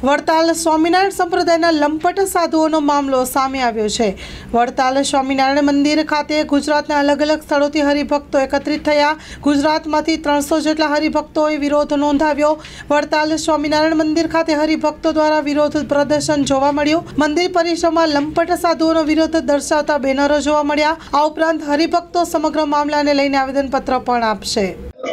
વડતાલ સ્વામિનારાયણ સંપ્રદાયના લંપટ સાધુઓનો મામલો સામે આવ્યો છે। વડતાલ સ્વામિનારાયણ મંદિર ખાતે ગુજરાતના અલગ અલગ સ્થળોથી હરિભક્તો એકત્રિત થયા। ગુજરાતમાંથી 300 જેટલા હરિભક્તોએ વિરોધ નોંધાવ્યો। વડતાલ સ્વામિનારાયણ મંદિર ખાતે હરિભક્તો દ્વારા વિરોધ પ્રદર્શન જોવા મળ્યું। મંદિર પરિસરમાં લંપટ સાધુઓનો વિરોધ દર્શાવતા બેનરો જોવા મળ્યા। આ ઉપરાંત હરિભક્તો સમગ્ર મામલાને લઈને આવેદનપત્ર પણ આપશે।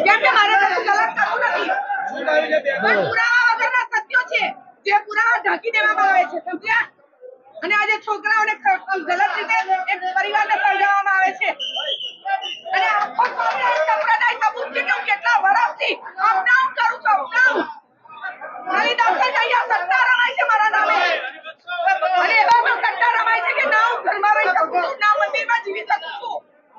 જે પૂરા ઢાંકી દેવામાં આવે છે સમજ્યા અને આજે છોકરાઓને ગલત રીતે એક પરિવારને સળગાવવામાં આવે છે અને આખો સંપ્રદાય સબૂત છે કે હું કેટલા વર્ષથી અપડાઉન કરું છું અપડાઉન મારી દાખલ થઈ સત્તા રમાય છે મારા નામે અને એવા તો સત્તા રમાય છે કે ના હું ઘરમાં રહી શકું છું ના મંદિરમાં જીવી શકું છું।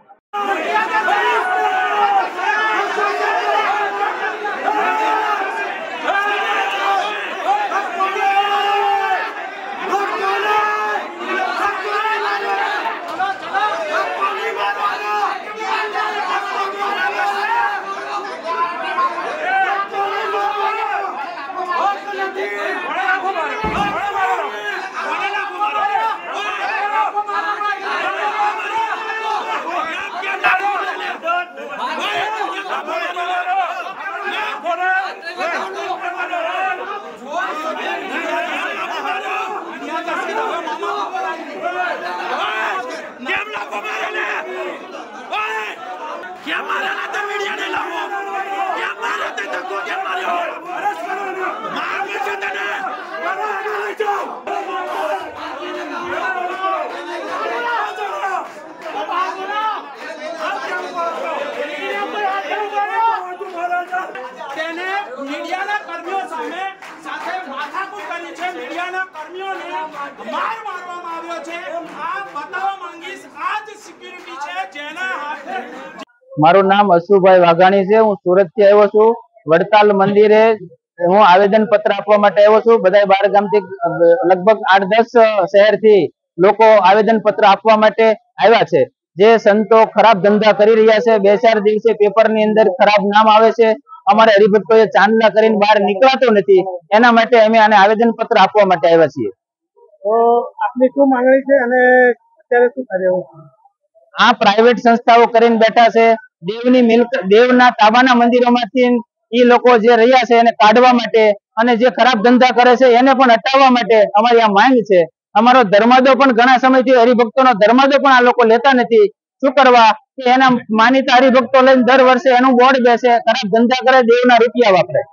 मीडिया कर्मियों सामे साथे माथाकूट करी छे। मीडिया कर्मियों ने मार मारवामां आव्यो छे। आ बताववा मांगीश आज सिक्युरिटी छे जेना हाथे। मारू नाम अशुभाई वाघाणी छे। हूँ सूरत थी आव्यो छुं। वडताल मंदिरे हूँ आवेदन पत्र आपवा माटे आव्यो छुं। बधाय बार गामथी लगभग 8-10 शहेरथी लोको आवेदन पत्र आपवा माटे आव्या छे। जे संतो खराब धंधा करी रह्या छे, 2-4 दिवसे पेपरनी अंदर खराब नाम आवे छे। अमारे हरिभक्तोए चांदला करीने बहार निकळातो नथी। एना माटे अमे आने आवेदन पत्र आपवा माटे आव्या छीए। तो आपनी शुं मागणी छे अने अत्यारे शुं कार्य होय? आ प्राइवेट संस्थाओ करीने बैठा छे। देवनी मिलकत देवना ताबाना मंदिरोमांथी ई लोको जे रह्या छे एने काढवा माटे अने जे खराब धंधा करे छे एने पण हटाववा माटे अमारी आ मांग छे। अमारो धर्मादो पण घणा समयथी हरिभक्तोनो धर्मादो पण आ लोको लेता नथी। शुं करवा के एना मानीता हरिभक्तो लईने दर वर्षे एनुं बोर्ड बेसे, खराब धंधा करे, देवना रूपिया वापरे।